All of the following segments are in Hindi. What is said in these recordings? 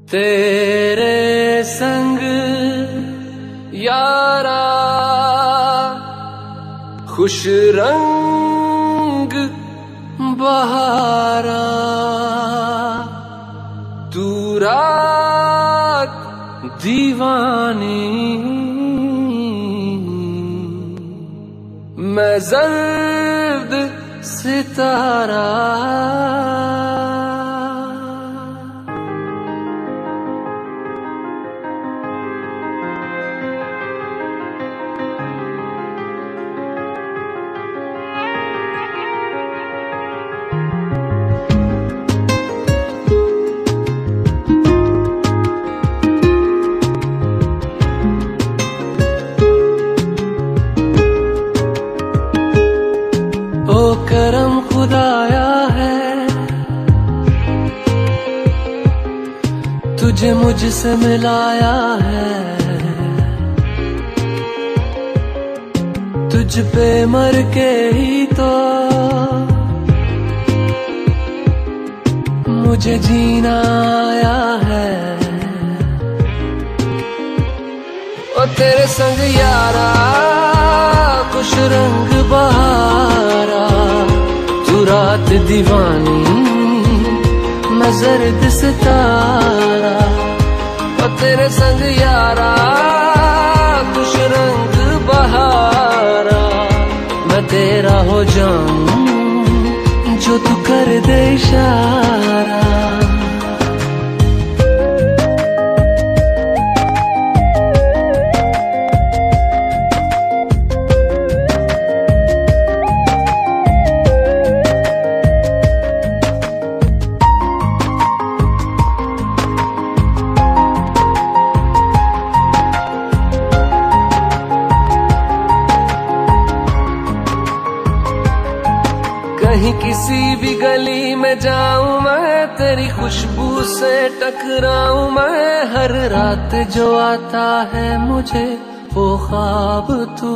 तेरे संग यारा खुश रंग बहारा, तू रात दीवानी, मैं जर्द सितारा। ओ करम खुदाया है, तुझे मुझसे मिलाया है, तुझ पे मर के ही तो मुझे जीना आया है। ओ तेरे संग यारा खुश रंग बहारा, तू रात दीवानी, मैं जर्द सितारा। और तेरे संग यारा खुश रंग बहारा, मैं तेरा हो जाऊं जो तू कर दे इशारा। कहीं किसी भी गली में जाऊं मैं, तेरी खुशबू से टकराऊं मैं, हर रात जो आता है मुझे वो ख्वाब तू।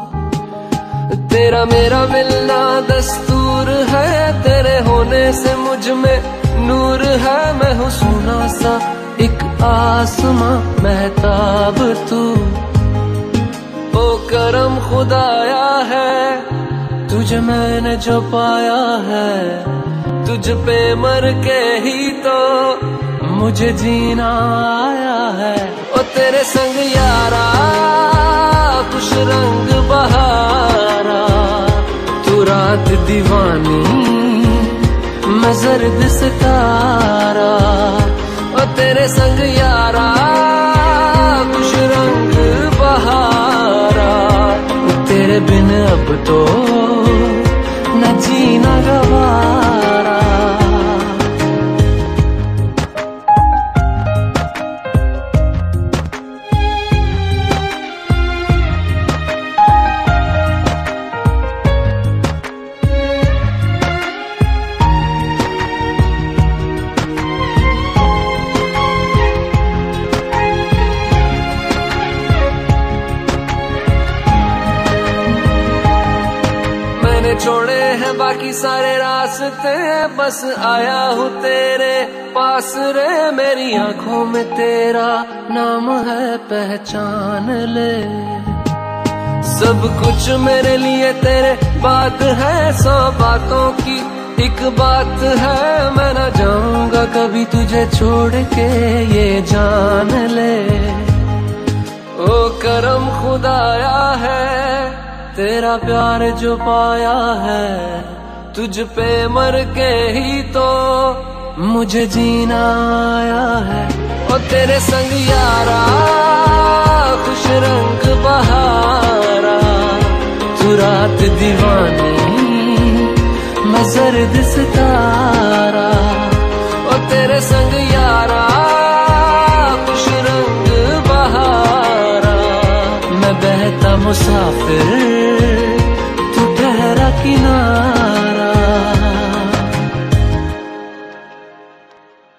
तेरा मेरा मिलना दस्तूर है, तेरे होने से मुझ में नूर है, मैं हूँ सोना सा एक आसमां महताब तू। ओ करम खुदाया है, तुझे मैंने जो पाया है, तुझ पे मर के ही तो मुझे जीना आया है। ओ तेरे संग यारा खुश रंग बहारा, तू रात दीवानी, मैं जर्द सितारा। ओ तेरे संग यारा खुश रंग बहारा, तेरे बिन अब तो न जीना गवारा। छोड़े हैं बाकी सारे रास्ते, बस आया हूँ तेरे पास रे, मेरी आंखों में तेरा नाम है पहचान ले। सब कुछ मेरे लिए तेरे बात है, 100 बातों की एक बात है, मैं ना जाऊंगा कभी तुझे छोड़ के ये जान ले। ओ करम खुदाया है, तेरा प्यार जो पाया है, तुझ पे मर के ही तो मुझे जीना आया है। ओ तेरे संग यारा खुश रंग बहारा, तू रात दीवानी, मैं जर्द सितारा। ओ तेरे संग यारा खुश रंग बहारा, मैं बहता मुसाफिर, तू ठहरा किनारा।